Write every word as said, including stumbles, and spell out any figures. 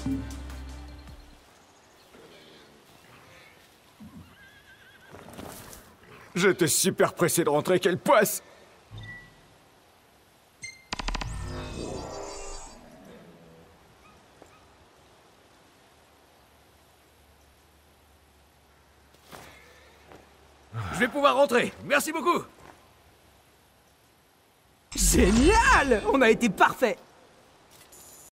J'étais super pressé de rentrer, quelle poisse! Je vais pouvoir rentrer. Merci beaucoup. Génial! On a été parfait!